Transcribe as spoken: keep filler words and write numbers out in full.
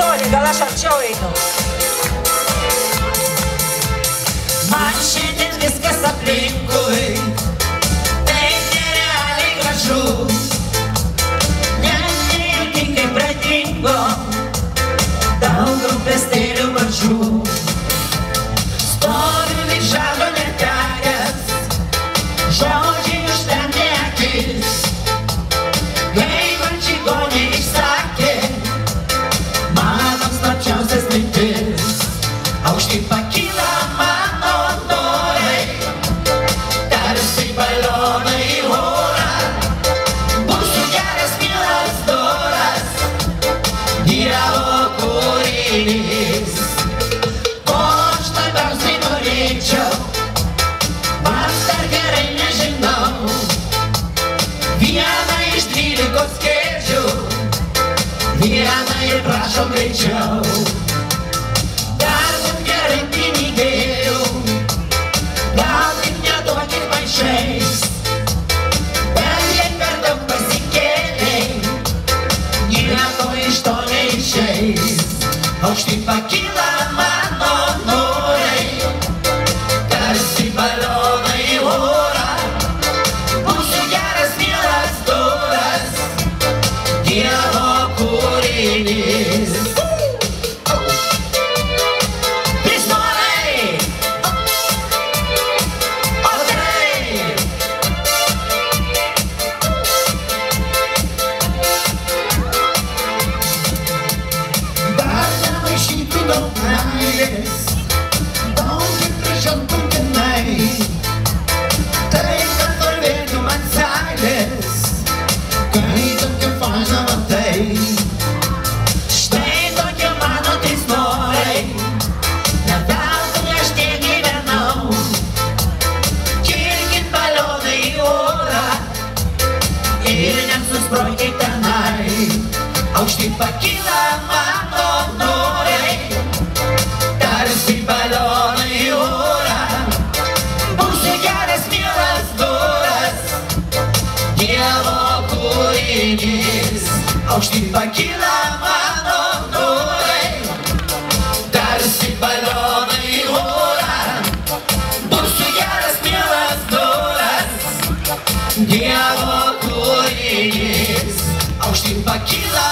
istorija, gal aš arčiau einu. Man šiandien viskas aplinkui taip nerealiai gražu. Net nejauti kaip pradingo daug rūpestėlių mažų. Stoviu lyg žado netekęs, žodžiai užtemdė akis. Jei man čigonė išsakė mano slapčiausias mintis, aukštai pakyla mano norai, tarsi balionai į orą. Būsiu geras, mielas, doras, Dievo kūrinys. Ko aš labiausiai norėčiau, pats dar gerai nežinau. Vieną iš dvylikos kėdžių, vieną ir prašom greičiau. Dar būt gerai pinigėlių, gal tik neduokit maišais. Bet jei per daug pasikėlei, nieko iš to neišeis. Aukštai pakyla mano norai, tarsi balionai į orą. Būsiu geras, mielas, doras, Dievo kūrinys. Prisnorai! O taip! Dar nemaišytų daug meilės, daug kaip gražiau būtinai. Tai, kad varvėtų man seilės, kai tokia faina matai. Štai tokie mano tais norai, ne veltui aš tiek gyvenau. Kilkit balionai į orą ir nesusprogkit tenai. Aukštai pakyla mano norai, tarsi balionai į orą. Būsiu geras, mielas, doras, Dievo kūrinys. Aukštai pakyla mano norai, tarsi balionai į orą. Būsiu geras, mielas, doras, Dievo kūrinys. Aukštai pakyla